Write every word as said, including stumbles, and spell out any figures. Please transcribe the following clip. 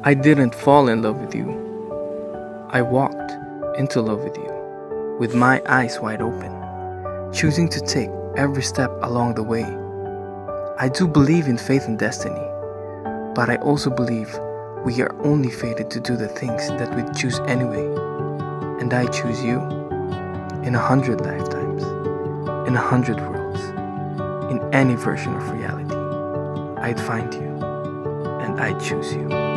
I didn't fall in love with you. I walked into love with you, with my eyes wide open, choosing to take every step along the way. I do believe in faith and destiny, but I also believe we are only fated to do the things that we choose anyway. And I choose you. In a hundred lifetimes, in a hundred worlds, in any version of reality, I'd find you, and I'd choose you.